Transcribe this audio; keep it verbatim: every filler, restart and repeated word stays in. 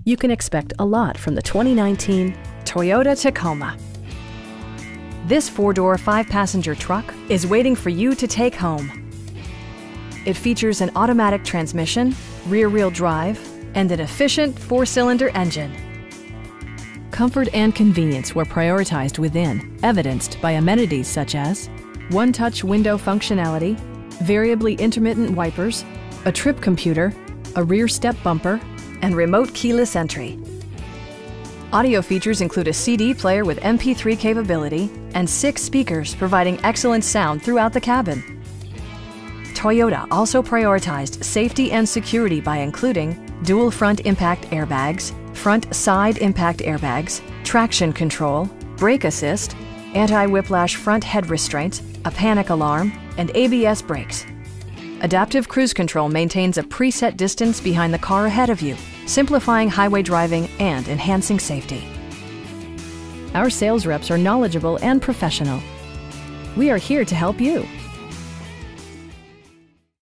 You can expect a lot from the twenty nineteen Toyota Tacoma. This four-door, five-passenger truck is waiting for you to take home. It features an automatic transmission, rear-wheel drive, and an efficient four-cylinder engine. Comfort and convenience were prioritized within, evidenced by amenities such as one-touch window functionality, variably intermittent wipers, a trip computer, a rear step bumper, and remote keyless entry. Audio features include a C D player with M P three capability and six speakers providing excellent sound throughout the cabin. Toyota also prioritized safety and security by including dual front impact airbags, front side impact airbags, traction control, brake assist, anti-whiplash front head restraints, a panic alarm, and A B S brakes. Adaptive Cruise Control maintains a preset distance behind the car ahead of you, simplifying highway driving and enhancing safety. Our sales reps are knowledgeable and professional. We are here to help you.